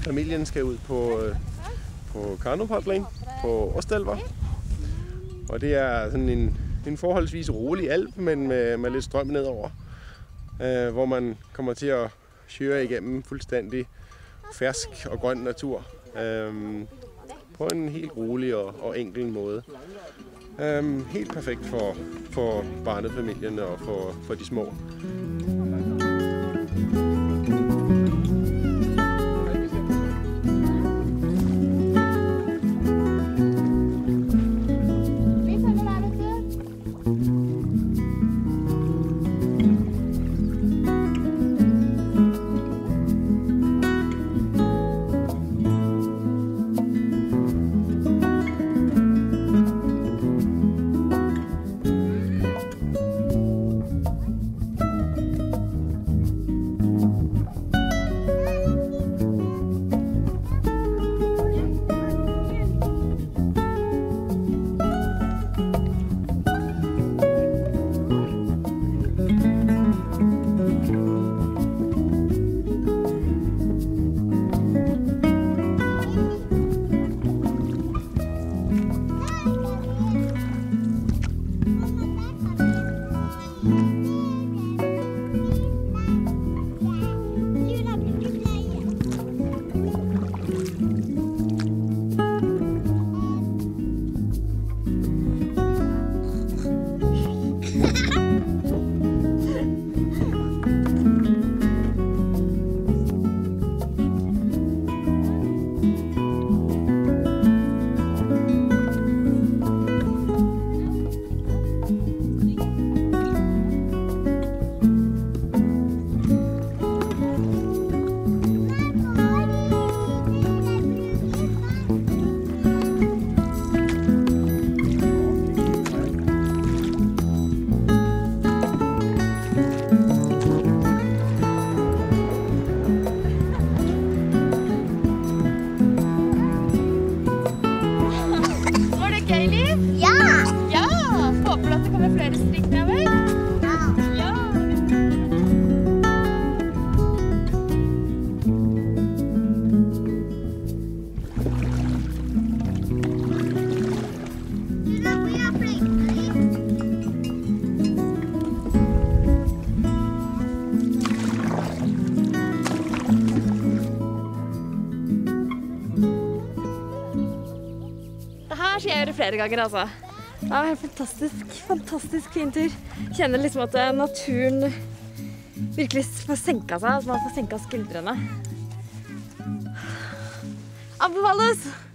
familien skal ud på kanopadling på Ostelva. Og det er sådan en forholdsvis rolig alp, men med lidt strøm nedover, hvor man kommer til at køre igennem fuldstændig fersk og grøn natur på en helt rolig og enkel måde. Helt perfekt for barnefamilien og for de små. Skal jeg gjøre flere ganger, altså. Det var en fantastisk fin tur. Kjenner liksom at naturen virkelig får senka seg, at man får senka skuldrene. Anbefales!